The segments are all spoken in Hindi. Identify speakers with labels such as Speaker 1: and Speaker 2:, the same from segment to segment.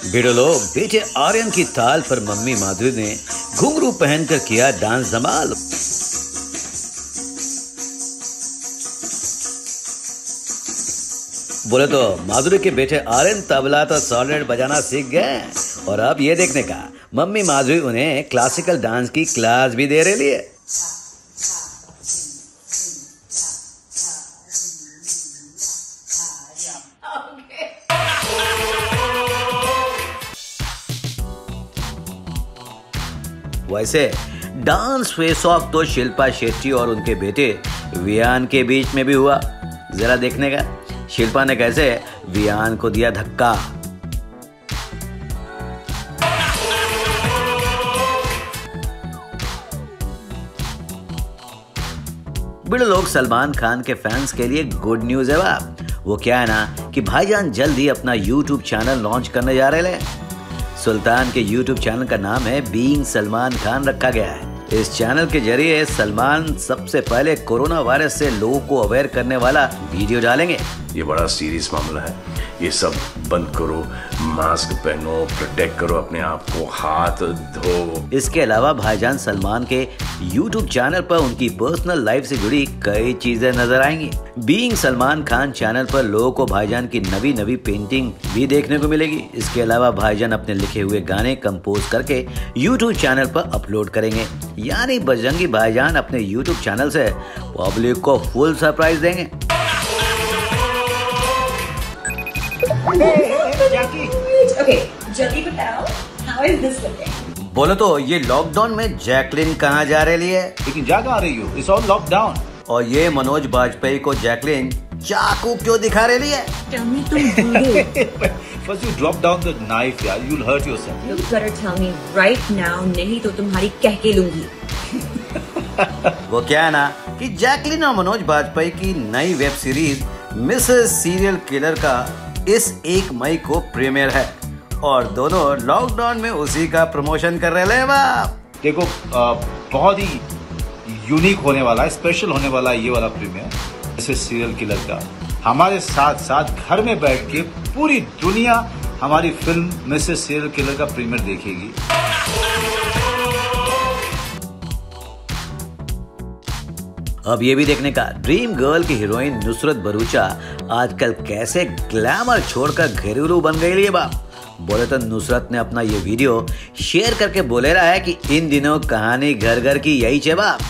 Speaker 1: भिड़ो लोग, बेटे आर्यन की ताल पर मम्मी माधुरी ने घुंघरू पहनकर किया डांस धमाल। बोले तो माधुरी के बेटे आर्यन तबला तो सॉलिड बजाना सीख गए और अब ये देखने का मम्मी माधुरी उन्हें क्लासिकल डांस की क्लास भी दे रही है। वैसे डांस फेस ऑफ तो शिल्पा शेट्टी और उनके बेटे वियान के बीच में भी हुआ। जरा देखने का शिल्पा ने कैसे वियान को दिया धक्का। बड़े लोग, सलमान खान के फैंस के लिए गुड न्यूज है वाह। वो क्या है ना कि भाईजान जल्द ही अपना YouTube चैनल लॉन्च करने जा रहे हैं। सुल्तान के YouTube चैनल का नाम है बीइंग सलमान खान रखा गया है। इस चैनल के जरिए सलमान सबसे पहले कोरोना वायरस से लोगों को अवेयर करने वाला वीडियो डालेंगे।
Speaker 2: ये बड़ा सीरियस मामला है, ये सब बंद करो, मास्क पहनो, प्रोटेक्ट करो अपने आप को, हाथ धो।
Speaker 1: इसके अलावा भाईजान सलमान के YouTube चैनल पर उनकी पर्सनल लाइफ से जुड़ी कई चीजें नजर आएंगी। बीइंग सलमान खान चैनल पर लोगों को भाईजान की नवी पेंटिंग भी देखने को मिलेगी। इसके अलावा भाईजान अपने लिखे हुए गाने कंपोज करके YouTube चैनल पर अपलोड करेंगे। यानी बजरंगी भाईजान अपने YouTube चैनल से पब्लिक को फुल सरप्राइज देंगे।
Speaker 3: जल्दी बताओ, how is this looking?
Speaker 1: बोलो तो ये लॉकडाउन में जैकलिन कहाँ जा रही है?
Speaker 4: लेकिन जा कहाँ रही हो? It's all lockdown.
Speaker 1: और ये मनोज बाजपेयी को जैकलिन चाकू क्यों दिखा रही है?
Speaker 3: Tell me तुम भूले।
Speaker 4: First you drop down the knife, यार, you'll hurt yourself.
Speaker 3: You better tell me right now, नहीं तो तुम्हारी कह के लूंगी।
Speaker 1: वो क्या है ना कि जैकलिन और मनोज बाजपेयी की नई web series Mrs Serial Killer का इस 1 मई को प्रीमियर है और दोनों लॉकडाउन में उसी का प्रमोशन कर रहे हैं।
Speaker 4: देखो बहुत ही यूनिक होने वाला है, स्पेशल होने वाला है ये वाला प्रीमियर मिसेस सीरियल किलर का। हमारे साथ साथ घर में बैठ के पूरी दुनिया हमारी फिल्म मिसेस सीरियल किलर का प्रीमियर देखेगी।
Speaker 1: अब ये भी देखने का ड्रीम गर्ल की हीरोइन नुसरत भरूचा आजकल कैसे ग्लैमर छोड़कर घरेलू बन गई है बाप। बोले तो नुसरत ने अपना ये वीडियो शेयर करके बोले रहा है कि इन दिनों कहानी घर घर की यही है बाप।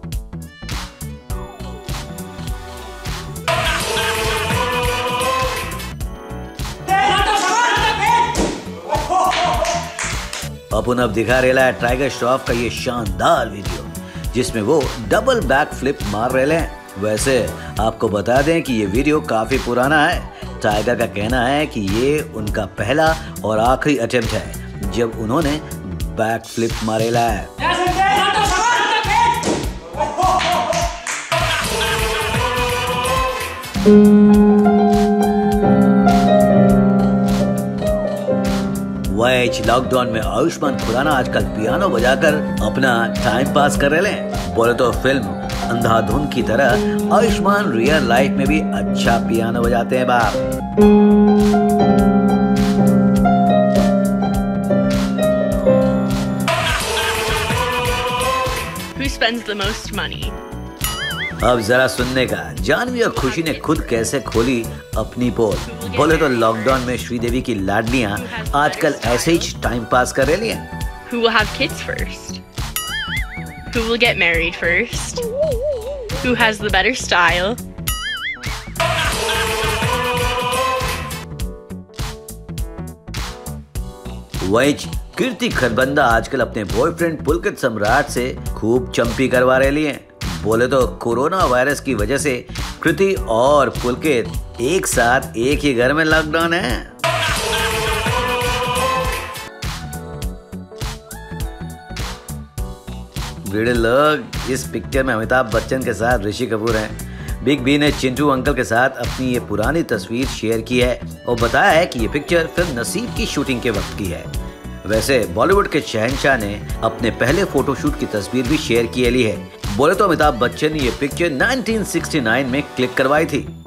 Speaker 1: अपन अब दिखा रहा है टाइगर श्रॉफ का ये शानदार वीडियो जिसमें वो डबल बैक फ्लिप मार रहे हैं। वैसे आपको बता दें कि ये वीडियो काफी पुराना है। टाइगर का कहना है कि ये उनका पहला और आखिरी अटेम्प्ट है जब उन्होंने बैक फ्लिप मारेला है। वैच लॉकडाउन में आयुष्मान खुराना आजकल पियानो बजाकर अपना टाइम पास कर रहे हैं। बोले तो फिल्म अंधाधुन की तरह आयुष्मान रियल लाइफ में भी अच्छा पियानो बजाते हैं बाप।
Speaker 5: Who spends the most money?
Speaker 1: अब जरा सुनने का जानवी और खुशी ने खुद कैसे खोली अपनी पोल। बोले तो लॉकडाउन में श्रीदेवी की लाडलियां आजकल ऐसे ही टाइम पास कर रही हैं।
Speaker 5: Who will have kids first? Who will get married first? Who has the better style?
Speaker 1: वैच कीर्ति खरबंदा आजकल अपने बॉयफ्रेंड पुलकित सम्राट से खूब चंपी करवा रही हैं। बोले तो कोरोना वायरस की वजह से कृति और पुलकित एक साथ एक ही घर में लॉकडाउन है। बड़े लोग, इस पिक्चर में अमिताभ बच्चन के साथ ऋषि कपूर हैं। बिग बी ने चिंटू अंकल के साथ अपनी ये पुरानी तस्वीर शेयर की है और बताया है कि ये पिक्चर फिल्म नसीब की शूटिंग के वक्त की है। वैसे बॉलीवुड के शहंशाह ने अपने पहले फोटोशूट की तस्वीर भी शेयर की है। बोले तो अमिताभ बच्चन ने ये पिक्चर 1969 में क्लिक करवाई थी।